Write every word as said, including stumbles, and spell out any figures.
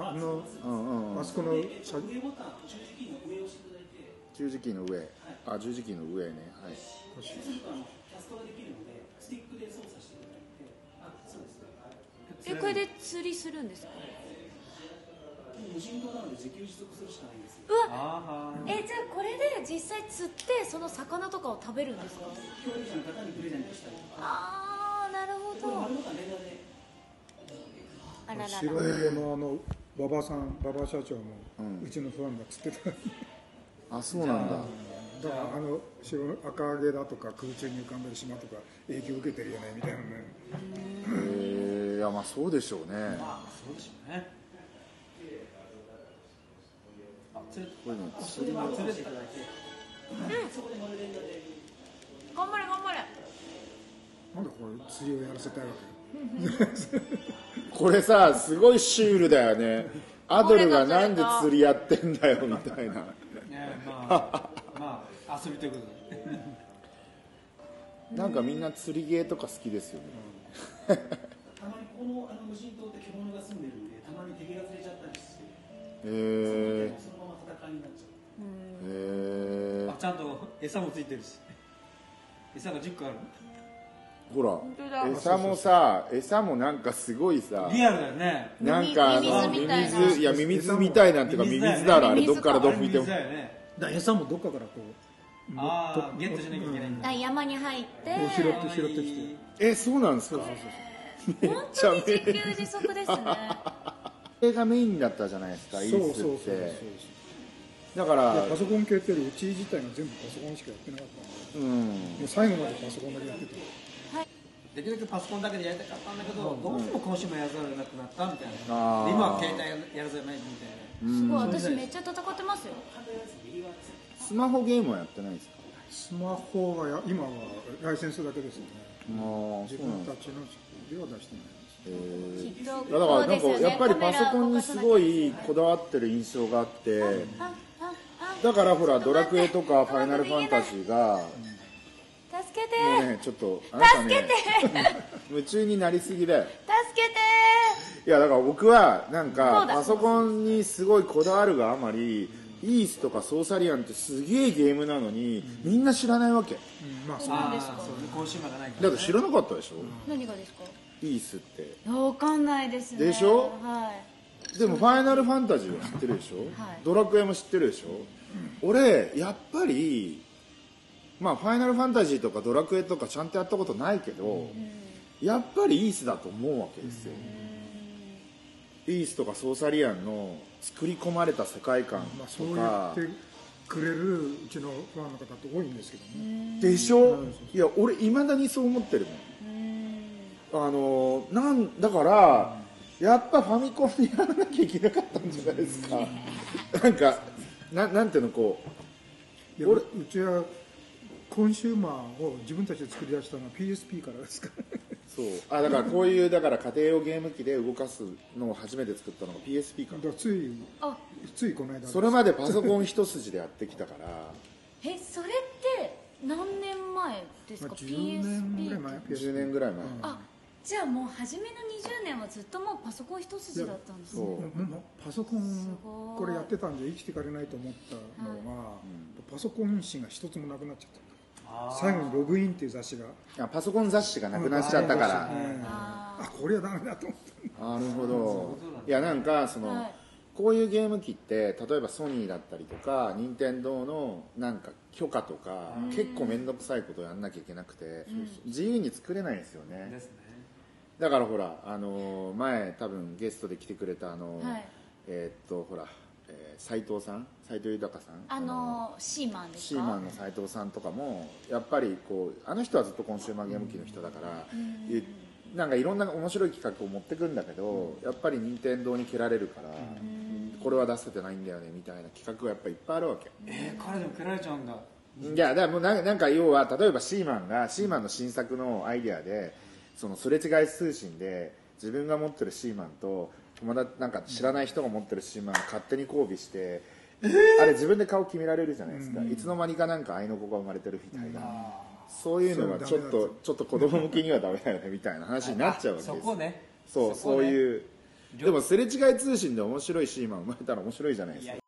あの、うんうん、あそこの上ボタン、十字キーの上を押していただいて、十字キーの上、はい、あ、十字キーの上ね、はい。そうするとキャストができるので、スティックで操作していただいて、あ、そうですね。え、これで釣りするんですか？無人島なので自給自足するしかないんですよ。うわ、え、じゃあこれで実際釣ってその魚とかを食べるんですか？協力者の方にプレゼントしたりとか。ああ、なるほど。これ丸ごと連打で。あららら。白色のあの馬場さん、馬場社長も、うん、うちのファンが釣ってた。あ、そうなんだ。だからあの白赤揚げだとか空中に浮かんでる島とか影響を受けてるよねみたいなね。へえ、いやまあそうでしょうね。まあそうでしょうね。こういうの釣りも釣れていただいて、うん、頑張れ頑張れ。なんでこれ釣りをやらせたいわけ？これさ、すごいシュールだよね。アドルがなんで釣りやってんだよみたいな。ね、まあ、まあ遊びということで。なんかみんな釣りゲーとか好きですよね。うん、たまにこのあの無人島って獣が住んでるんで、たまに敵が釣れちゃったりして。へえ。そのまま戦いになっちゃう。へえ。あ、ちゃんと餌もついてるし。餌がじゅっこある。ほら、餌もさ、餌もなんかすごいさ。リアルだよね。なんかあのミミズ、いやミミズみたいなんていうかミミズだろ、あれどっからどう吹いても。だ餌もどっかからこう。ああ、ゲットしなきゃいけないんだ。山に入って。拾って拾ってきて。え、そうなんですか。そうそうそう。本当に自給自足ですね。これがメインだったじゃないですか、イースって。だからパソコン系ってよりうち自体が全部パソコンしかやってなかったんで、うん、もう最後までパソコンだけやってた。はい、できるだけパソコンだけでやりたかったんだけど、うん、どうしても今週もやらざるを得なくなったみたいな、うん、今は携帯やらざるを得ないみたいな、うん、すごい、私めっちゃ戦ってますよ。スマホゲームはやってないですか？スマホはや今はライセンスだけですよね。あ、自分たちのでは出してない。えー、だからなんかやっぱりパソコンにすごいこだわってる印象があって、だからほらドラクエとかファイナルファンタジーが助けてもうねちょっとあなたね夢中になりすぎだよ。助けて。いやだから僕はなんかパソコンにすごいこだわるがあまりイースとかソーサリアンってすげえゲームなのにみんな知らないわけ。まあそうですか。だって知らなかったでしょ。何がですか？イースってわかんないですね。でしょ、はい、でもファイナルファンタジーは知ってるでしょ、はい、ドラクエも知ってるでしょ、うん、俺やっぱりまあファイナルファンタジーとかドラクエとかちゃんとやったことないけど、うん、やっぱりイースだと思うわけですよ、うん、イースとかソーサリアンの作り込まれた世界観とか、まあ、そう言ってくれるうちのファンの方って多いんですけどね。でしょ、いや俺いまだにそう思ってるもん。あのなんだから、うん、やっぱファミコンでやらなきゃいけなかったんじゃないですか。なんか な, なんていうのこう俺うちはコンシューマーを自分たちで作り出したのは ピーエスピー からですから。そうあだからこういうだから家庭用ゲーム機で動かすのを初めて作ったのが ピーエスピー から。だからついついこの間それまでパソコン一筋でやってきたからえそれって何年前ですか？まあ、じゅうねんぐらい前。じゅうねんぐらい前、うん、あじゃあもう初めのにじゅうねんはずっともうパソコン一筋だったんですね。そうもうパソコンこれやってたんで生きていかれないと思ったのが、はい、パソコン誌が一つもなくなっちゃった。最後にログインっていう雑誌がパソコン雑誌がなくなっちゃったから、うん、あ, あこれはダメだと思った。なるほど。いやなんかその、はい、こういうゲーム機って例えばソニーだったりとか任天堂のなんか許可とか結構面倒くさいことをやんなきゃいけなくて、うん、自由に作れないんですよね。ですね。だからほら、あのー、前多分ゲストで来てくれたあのーはい、えー、っとほら、えー、斉藤さん斉藤豊さんあのー、シーマンですか。シーマンの斉藤さんとかもやっぱりこうあの人はずっとコンシューマーゲーム機の人だから、うん、なんかいろんな面白い企画を持ってくんだけど、うん、やっぱり任天堂に蹴られるから、うん、これは出せてないんだよねみたいな企画がやっぱりいっぱいあるわけ。えー、彼でも蹴られちゃうんだ。いやだからもうなんか要は例えばシーマンがシーマンの新作のアイデアでそのすれ違い通信で自分が持ってるシーマンと友達なんか知らない人が持ってるシーマンを勝手に交尾して、えー、あれ自分で顔決められるじゃないですか、うん、いつの間にかなんか愛の子が生まれてるみたいな、うん、そういうのがちょっとちょっと子供向けにはダメだよねみたいな話になっちゃうわけです。そこね。そうそういうでもすれ違い通信で面白いシーマン生まれたら面白いじゃないですか。